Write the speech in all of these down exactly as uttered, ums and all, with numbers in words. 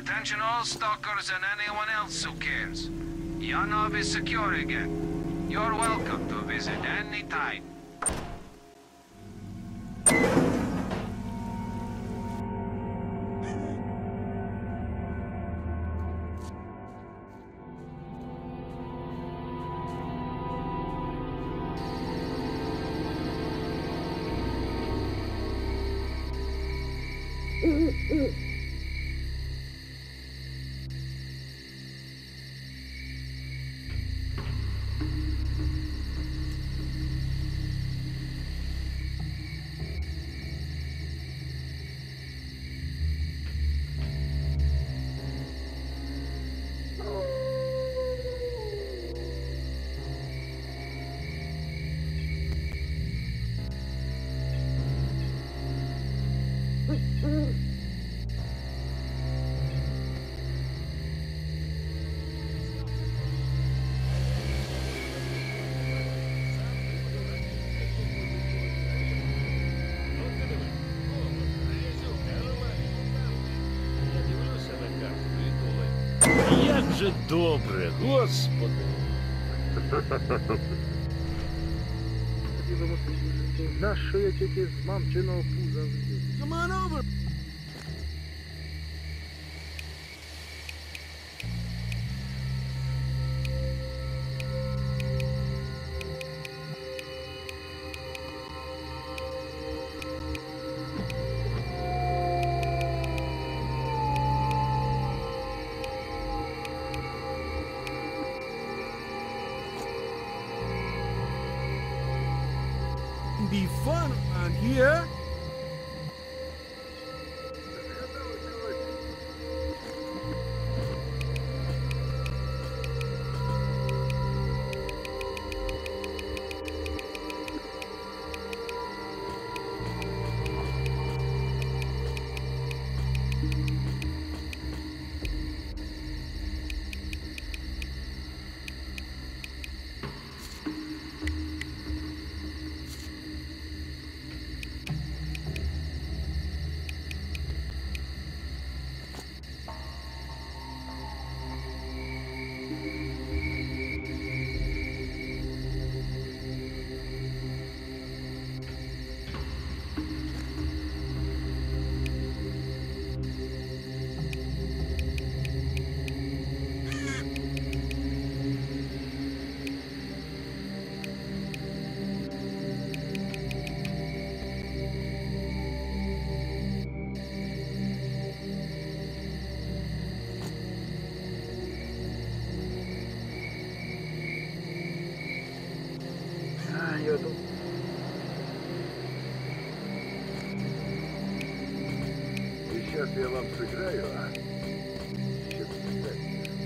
Attention all stalkers and anyone else who cares. Yanov is secure again. You're welcome to visit any time. Як же добре, Господи! Нащо я тільки з мамчиного пуза взяв? Come on over! Be fun around here. Я думаю. И сейчас я вам сыграю, а? Еще кстати.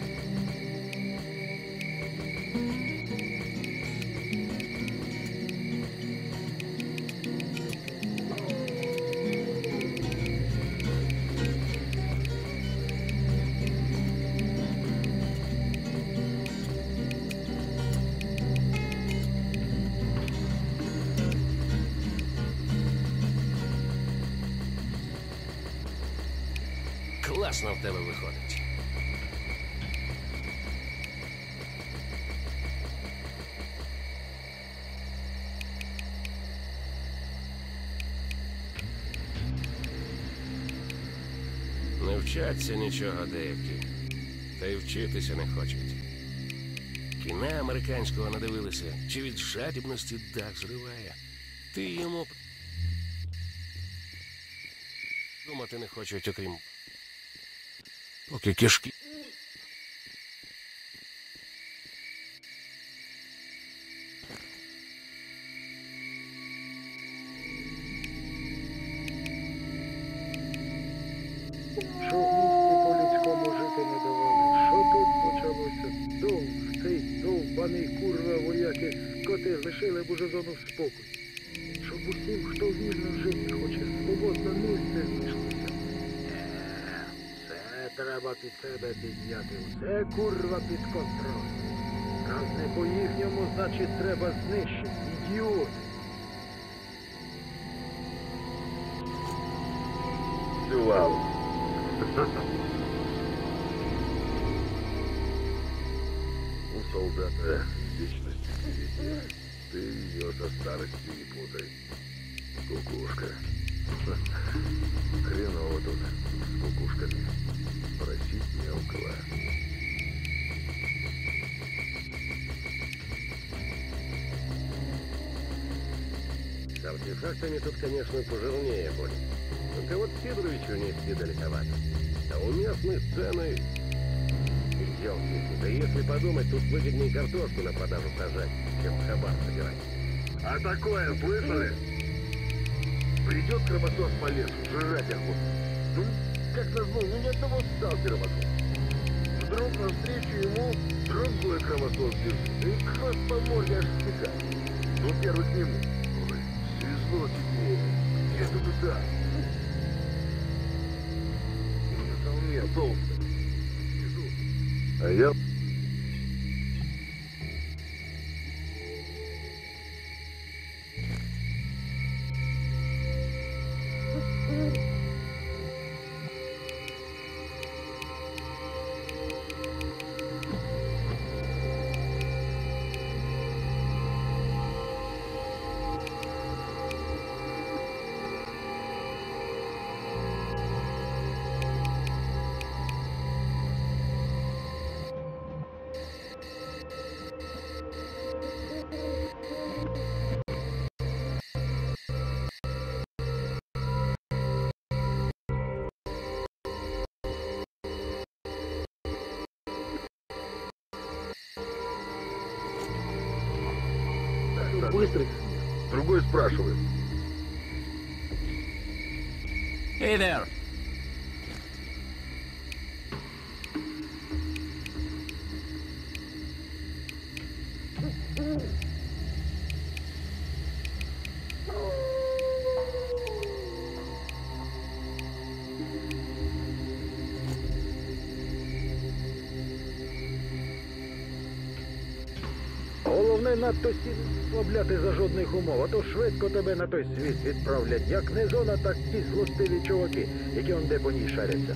Класно в тебе виходить. Не вчаться нічого деякі, та й вчитися не хочуть. Кіна американського надивилися, чи від жадібності дах зриває. Ти йому думати не хочуть, окрім поки кишки. Що в місті по-людському жити не давали? Що тут почалося? Дов, цей довбаний курва вояки скоти лишили б уже зону спокою. Щоб усім, хто вільно жити хоче, свободне місце знайшлося. Е, все треба під себе підняти, все курва під контроль. Раз не по-їхньому, значить треба знищити, ідіоти. Вау. солдата вечности впереди. Ты ее со старостью не путай. Кукушка. Хреново тут с кукушками. Просить не у кого. С артефактами тут, конечно, пожирнее будет. Только вот Сидоровичу нести далековато. А у местных цены... Ёлки, да если подумать, тут выгоднее картошку на продажу сажать, чем хабар собирать. А такое слышали? Придет кровосос по лесу, жрать охоту. Ну, как назло, ну ни одного сталкера вокруг. Вдруг навстречу ему другой кровосос бежит. И хвост по морде аж стекает. Ну, первый к нему. Ой, свезло тебе. Где ты туда? На холме толстый. Внизу. А я... Быстрый. Другой спрашивает. Hey there. Головне надто сильно слабляти за жодних умов, а то швидко тебе на той світ відправлять. Як не зона, так ті злостиві чуваки, які он де по ній шаряться.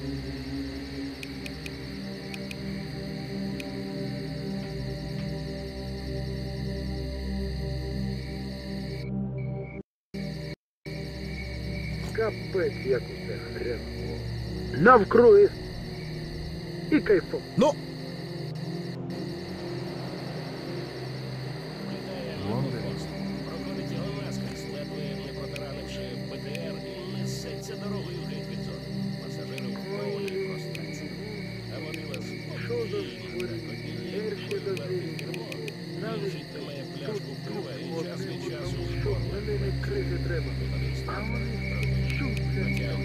Капець, як усе хреново. Навкруги. І кайфом. Ну, Проходить його наскрізь, ледве не протаранивши БТР і несеться дорогою геть від зони. Пасажири в повній прострації. А водила Що за спокійно, швидко? так однією Гірше рукою за вертить звірі. кермо. Навіть Біжить та має пляшку пива і от час від йому часу тому, що згодом. на ними крити треба. А вони чуплять.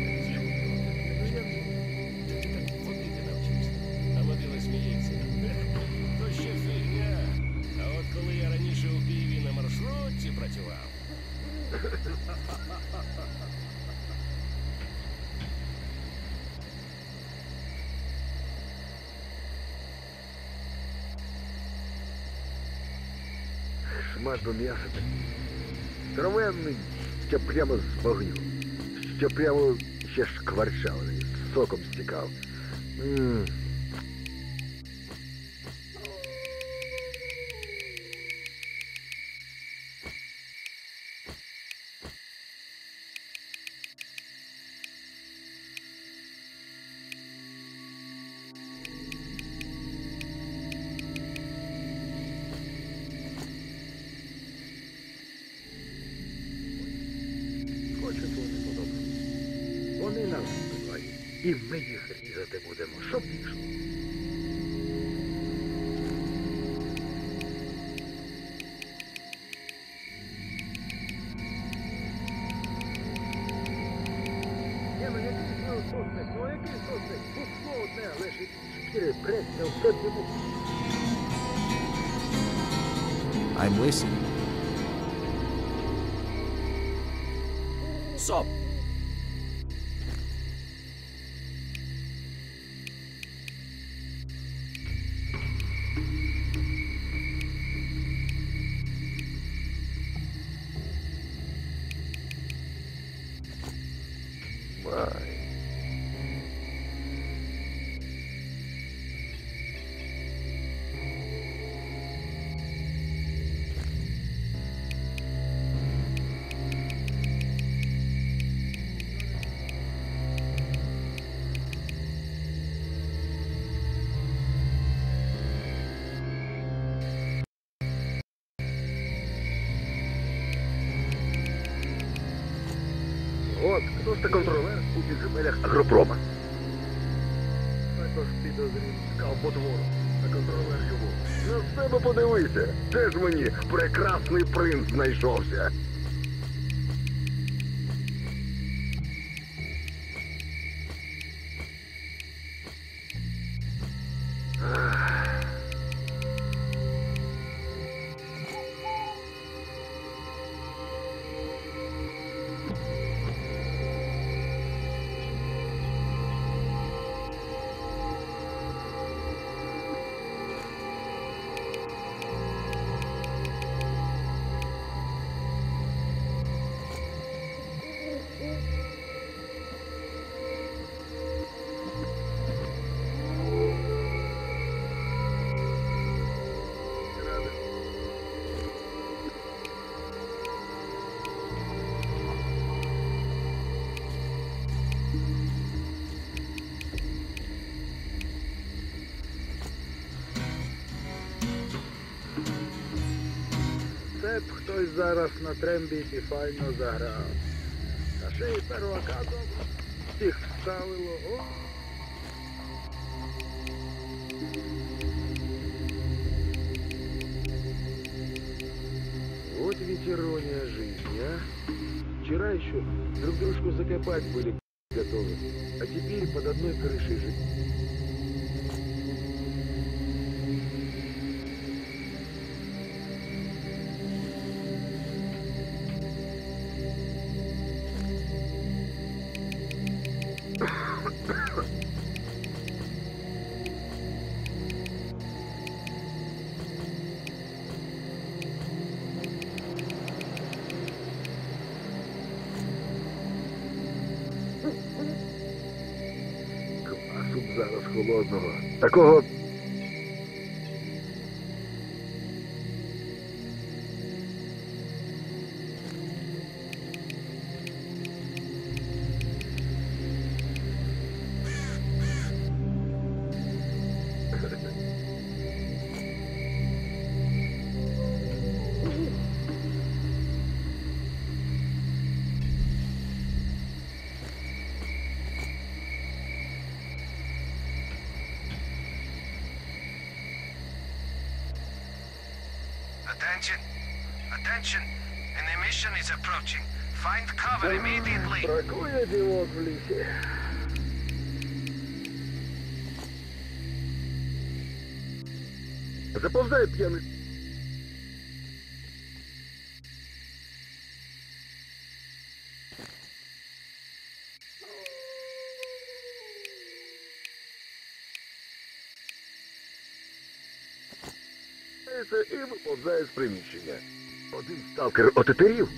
Де ти так водити навчився? А водила сміється. То ще фігня. А от коли я раніше у Києві на маршрутці працював. Шмат до м'яса такий. Здоровенний, ще прямо з вогню. Ще прямо ще шкварчав, соком стікав. М. Хочуть вони подобно. Вони нас вбивають. І ми їх різати будемо, щоб пішло. Ні, ну який знову сосник, ну який сосник? Пусло одне лежить, шкіри пресня, все цьому. I'm listening. Соп. Май. от, хто ж це контролер у підземеллях агропрома? Також підозрів. Скалпотвору, а контролер його. На себе подивися, де ж мені прекрасний принц знайшовся. Це б хтось зараз на трембіті файно заграв. Та ще й первака добре. Всіх вставило. О! Вот ведь ирония жизни, а? Вчера еще друг дружку закопать были готовы, а теперь под одной крышей жить. Квасу б зараз холодного. Такого... Attention! Attention! An emission is approaching. Find cover immediately. Бракує дівок в лісі. Заповзай, п'яний. І виповзає з приміщення. Один сталкер отетерів.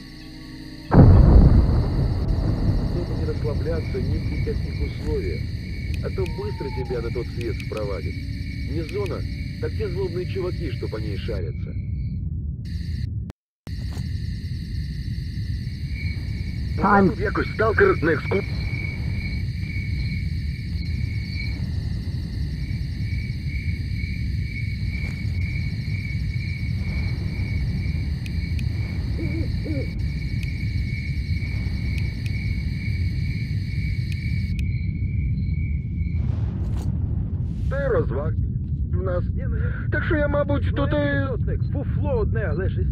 Чтобы не расслабляться ни при каких условиях, а то быстро тебя на тот свет спровадят. Не зона, так те злобные чуваки, что по ней шарятся. А тут якось сталкер на екскурсії. Та й розваг в нас. Ні, ну я... Так що я, мабуть, Ну, тут який і... сотник? Фуфло одне, але ж...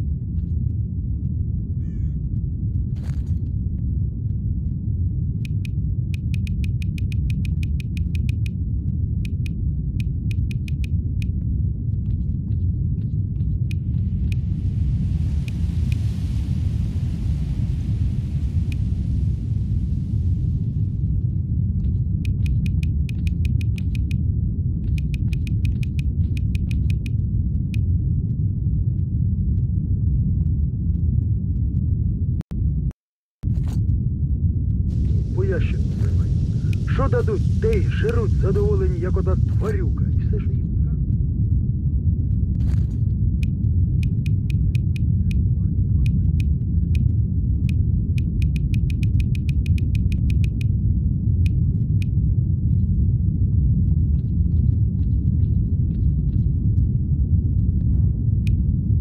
Поящик тримай. Що дадуть, те й жируть задоволені, як ота тварюка. І все, що їм треба.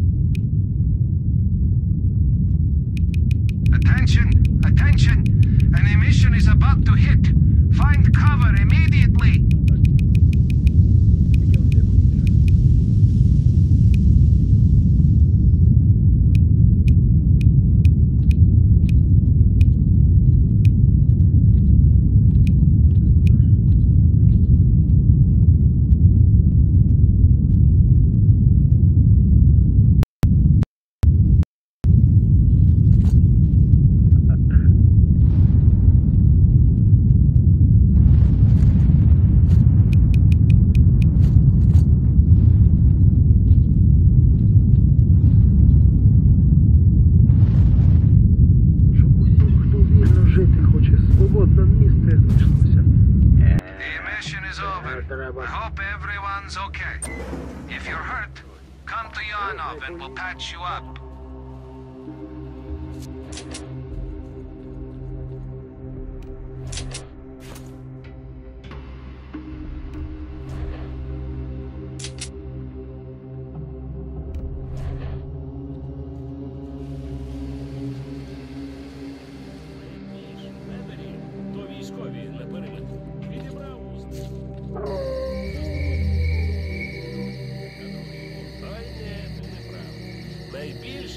Attention! Attention! is over. I hope everyone's okay. If you're hurt, come to Yanov and we'll patch you up. То військові на периметрі. Відібрав уст. Ой, ні, ти не прав. Найбільше.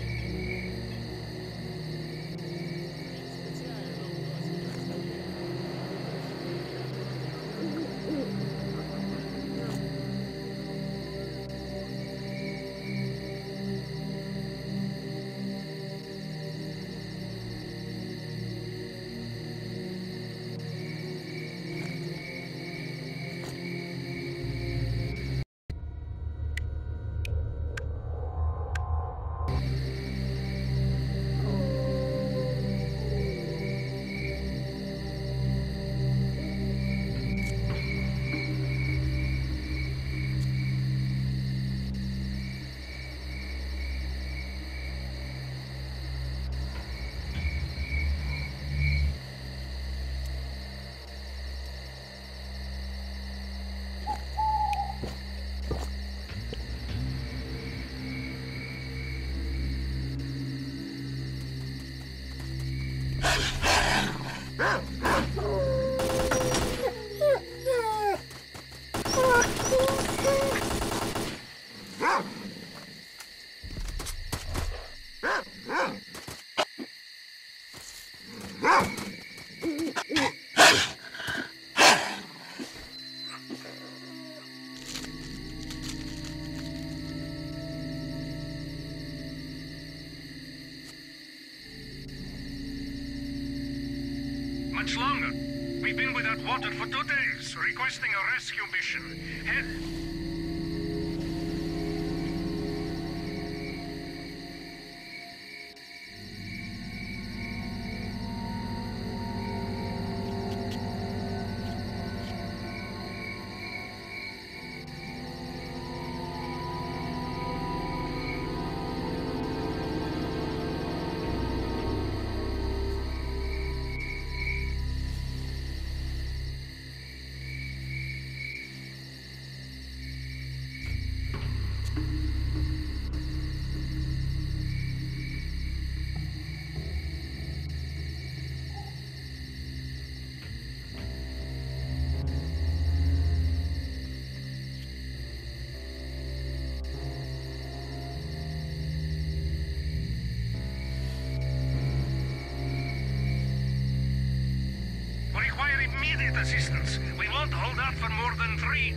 Спеціально вносить розставляє. Much longer. We've been without water for two days, requesting a rescue mission. Head... We require immediate assistance. We won't hold out for more than three.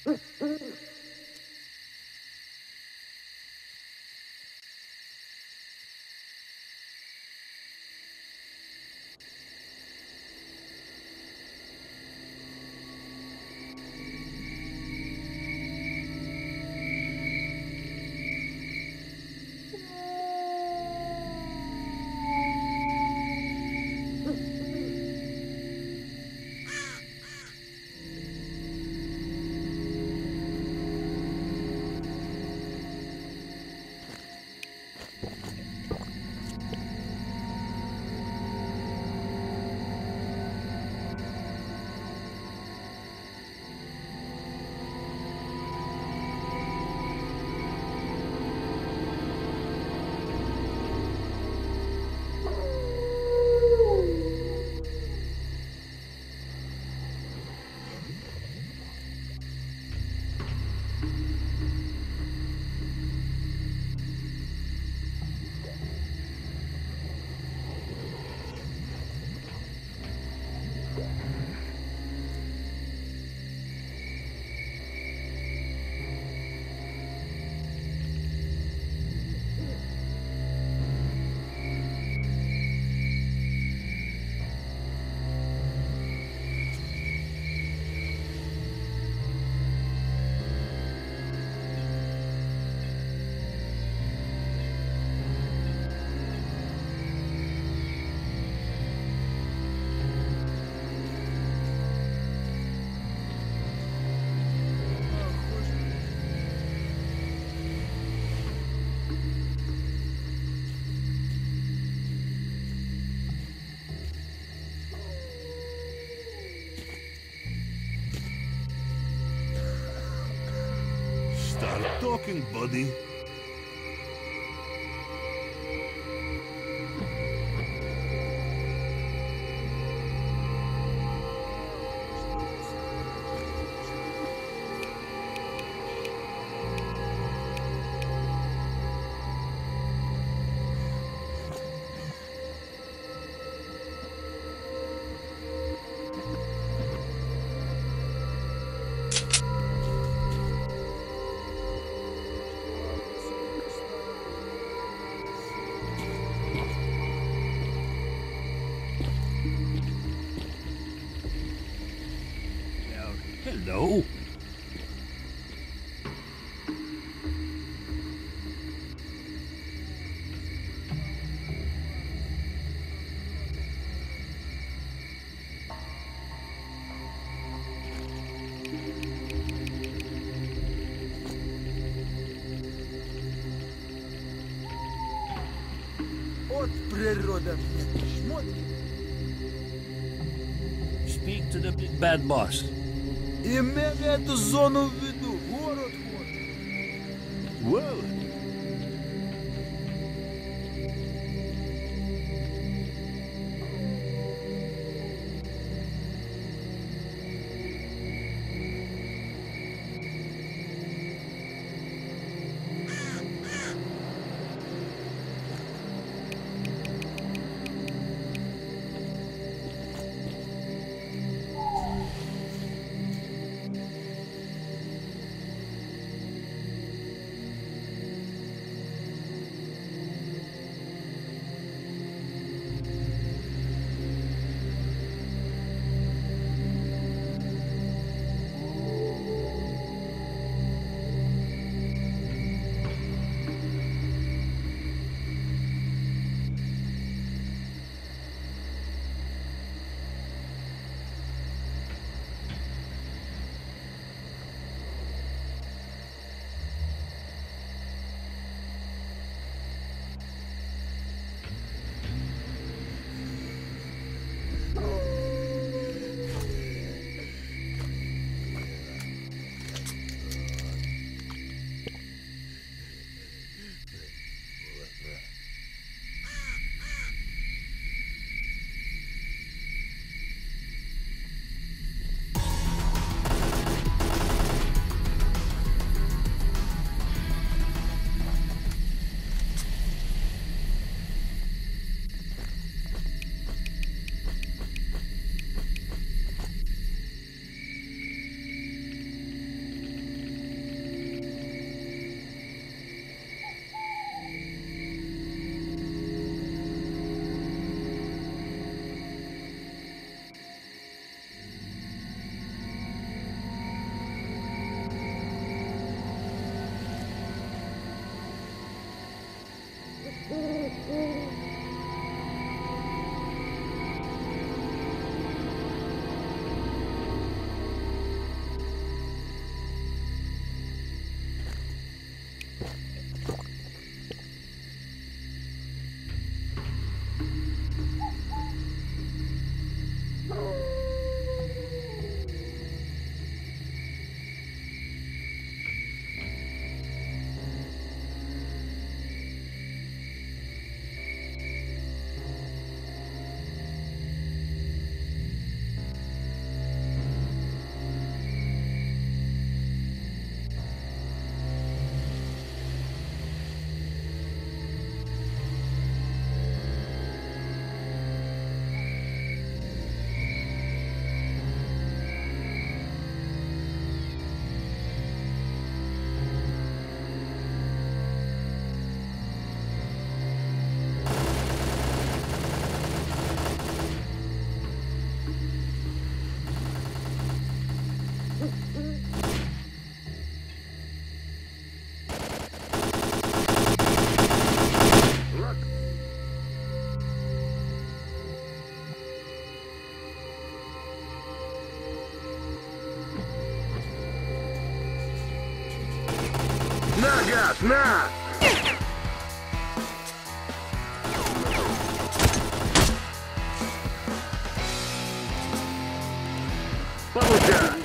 Start talking, buddy. Hello. От природа, блядь, шмотки. Speak to the big bad boss. Имея эту зону в виду, город вот. Well, На! Получай!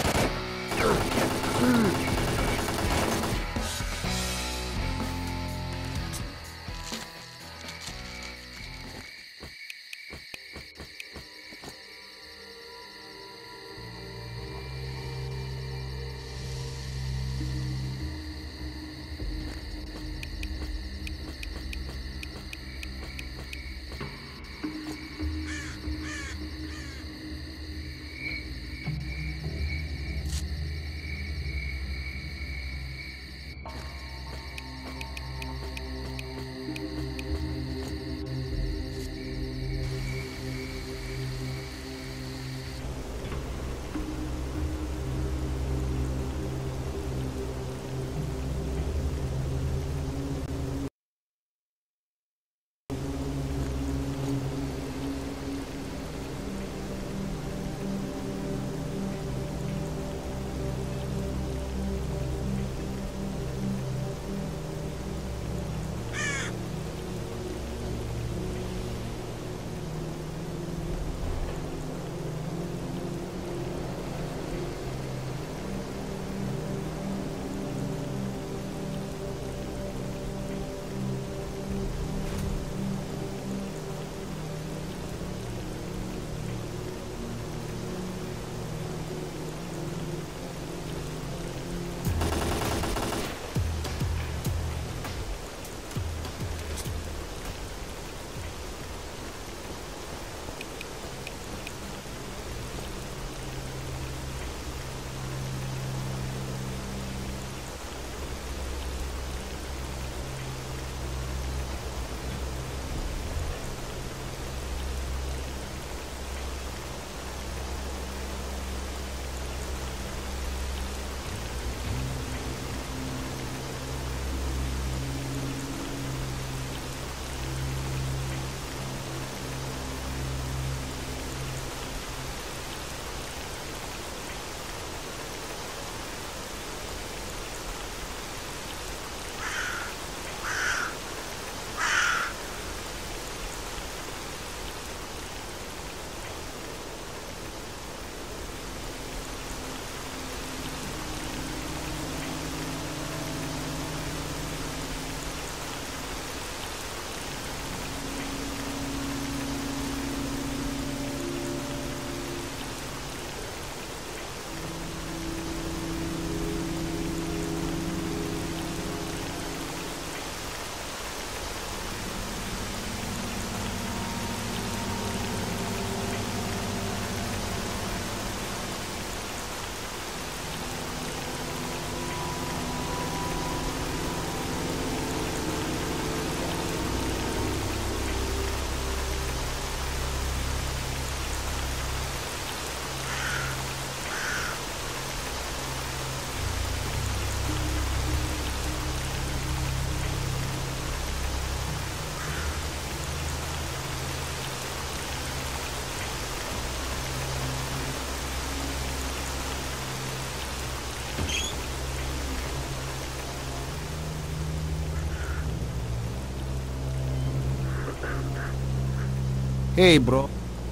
Hey, bro.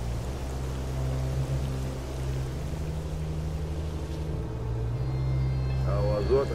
А у Азота?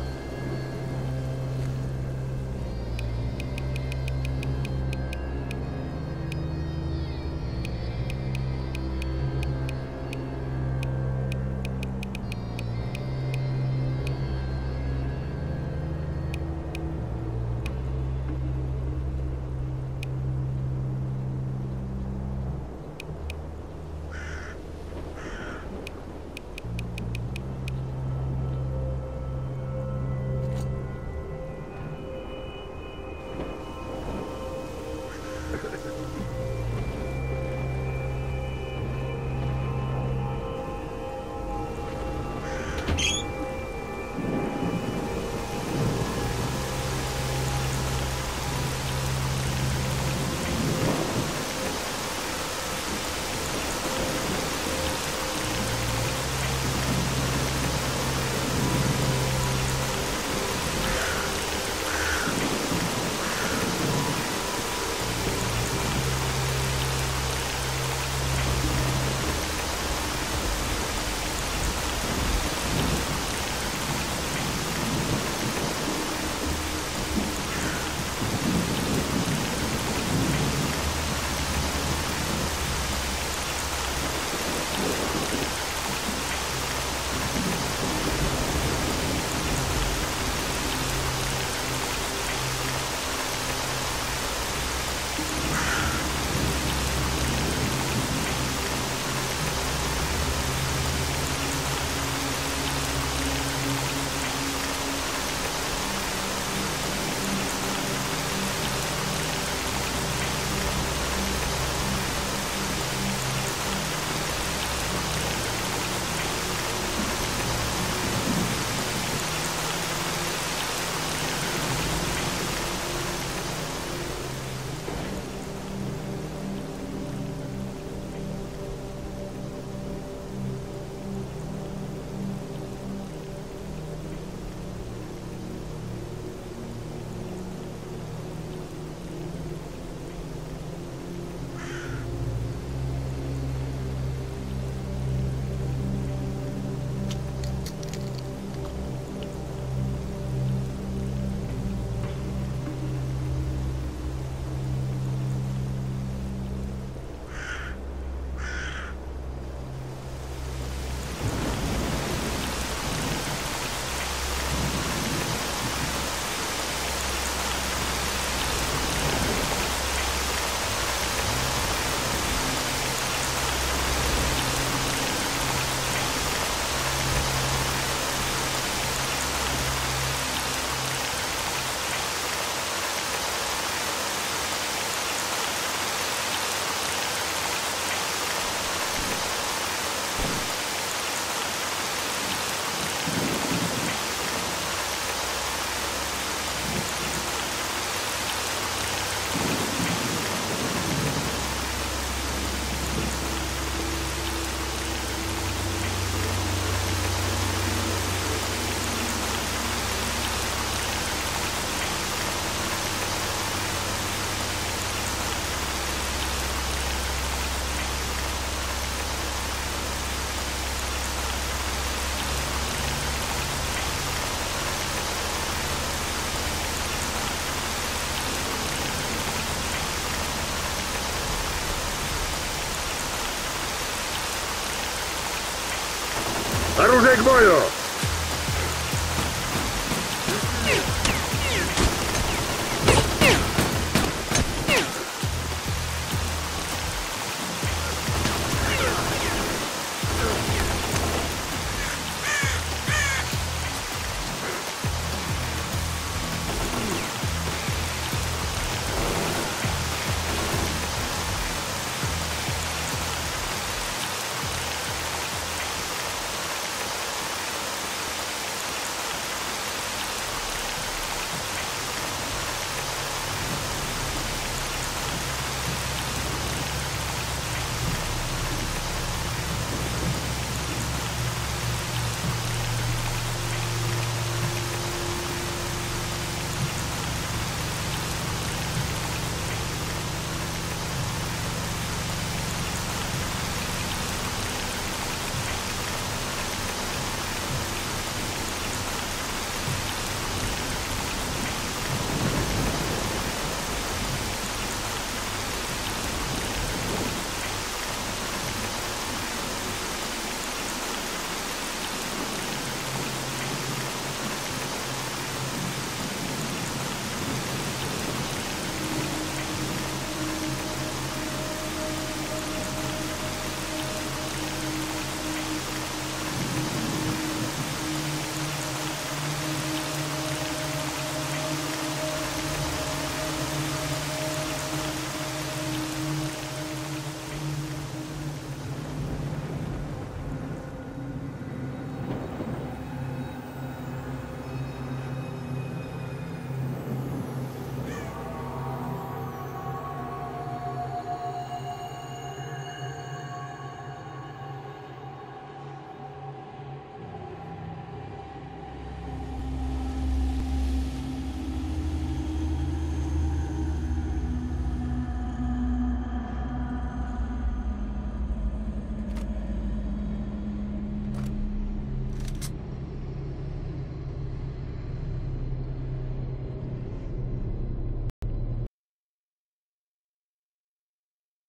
Оружие к бою!